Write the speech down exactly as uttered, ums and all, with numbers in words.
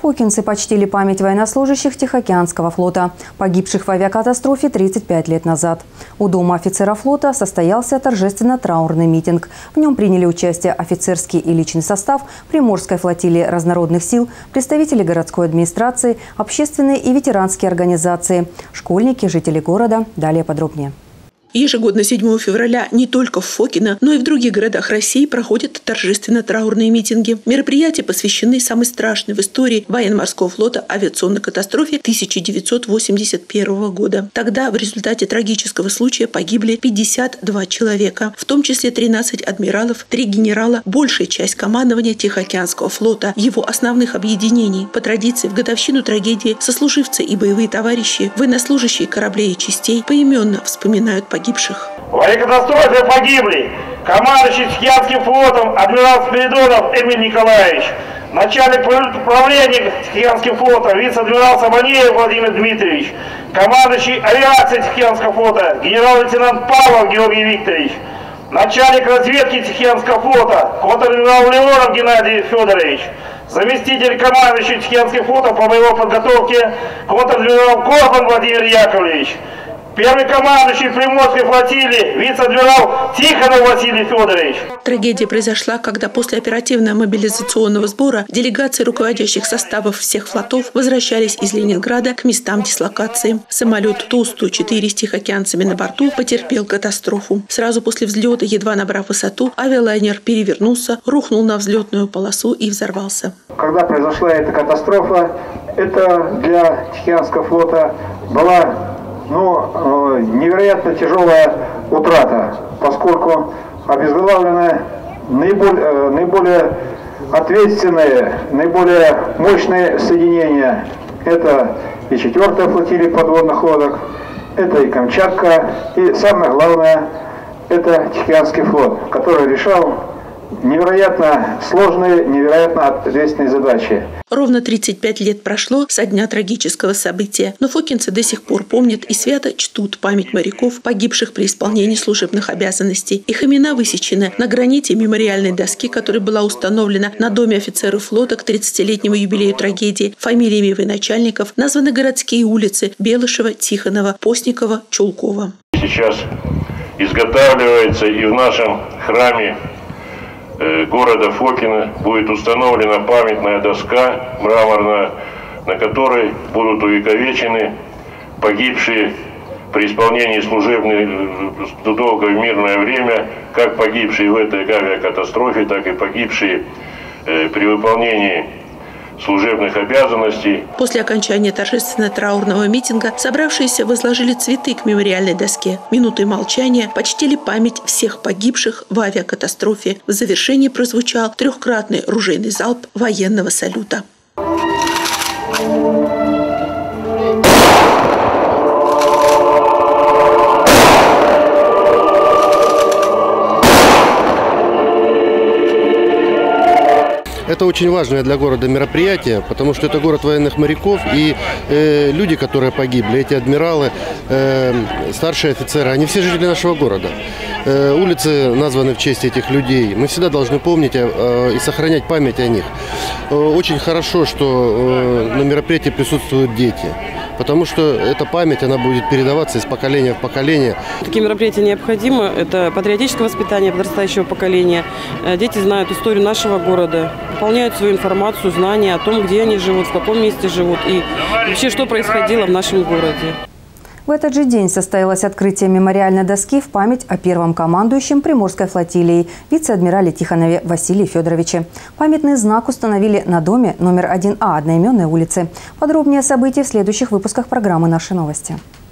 Фокинцы почтили память военнослужащих Тихоокеанского флота, погибших в авиакатастрофе тридцать пять лет назад. У дома офицера флота состоялся торжественно-траурный митинг. В нем приняли участие офицерский и личный состав Приморской флотилии разнородных сил, представители городской администрации, общественные и ветеранские организации, школьники, жители города. Далее подробнее. Ежегодно седьмого февраля не только в Фокино, но и в других городах России проходят торжественно-траурные митинги. Мероприятия посвящены самой страшной в истории военно-морского флота авиационной катастрофе тысяча девятьсот восемьдесят первого года. Тогда в результате трагического случая погибли пятьдесят два человека, в том числе тринадцать адмиралов, три генерала, большая часть командования Тихоокеанского флота, его основных объединений. По традиции, в годовщину трагедии сослуживцы и боевые товарищи, военнослужащие кораблей и частей поименно вспоминают погибших. В авиакатастрофе погибли командующий Тихоокеанским флотом адмирал Спиридонов Эмиль Николаевич, начальник управления Тихоокеанским флотом вице-адмирал Сабанеев Владимир Дмитриевич, командующий авиацией Тихоокеанского флота генерал-лейтенант Павлов Георгий Викторович, начальник разведки Тихоокеанского флота контр-адмирал Леонов Геннадий Федорович, заместитель командующего Тихоокеанским флотом по боевой подготовке контр-адмирал Корбан Владимир Яковлевич, первый командующий Приморской флотилии вице-адмирал Тихонов Василий Федорович. Трагедия произошла, когда после оперативного мобилизационного сбора делегации руководящих составов всех флотов возвращались из Ленинграда к местам дислокации. Самолет Ту сто четыре с тихоокеанцами на борту потерпел катастрофу. Сразу после взлета, едва набрав высоту, авиалайнер перевернулся, рухнул на взлетную полосу и взорвался. Когда произошла эта катастрофа, это для Тихоокеанского флота была Ну, невероятно тяжелая утрата, поскольку обезглавлены наиболее, наиболее ответственные, наиболее мощные соединения. Это и четвертая флотилия подводных лодок, это и Камчатка, и самое главное, это Тихоокеанский флот, который решал невероятно сложные, невероятно ответственные задачи. Ровно тридцать пять лет прошло со дня трагического события, но фокинцы до сих пор помнят и свято чтут память моряков, погибших при исполнении служебных обязанностей. Их имена высечены на граните мемориальной доски, которая была установлена на доме офицеров флота к тридцатилетнему юбилею трагедии. Фамилиями военачальников названы городские улицы Белышева, Тихонова, Постникова, Чулкова. Сейчас изготавливается и в нашем храме города Фокино будет установлена памятная доска мраморная, на которой будут увековечены погибшие при исполнении служебных долга в мирное время, как погибшие в этой авиакатастрофе, так и погибшие при выполнении служебных обязанностей. После окончания торжественно-траурного митинга собравшиеся возложили цветы к мемориальной доске. Минутой молчания почтили память всех погибших в авиакатастрофе. В завершении прозвучал трехкратный ружейный залп военного салюта. Это очень важное для города мероприятие, потому что это город военных моряков, и э, люди, которые погибли, эти адмиралы, э, старшие офицеры, они все жители нашего города. Э, улицы названы в честь этих людей. Мы всегда должны помнить э, и сохранять память о них. Э, очень хорошо, что э, на мероприятии присутствуют дети. Потому что эта память, она будет передаваться из поколения в поколение. Такие мероприятия необходимы. Это патриотическое воспитание подрастающего поколения. Дети знают историю нашего города, пополняют свою информацию, знания о том, где они живут, в каком месте живут и вообще, что происходило в нашем городе. В этот же день состоялось открытие мемориальной доски в память о первом командующем Приморской флотилией вице-адмирале Тихонове Василии Федоровиче. Памятный знак установили на доме номер один А одноименной улицы. Подробнее о событиях в следующих выпусках программы «Наши новости».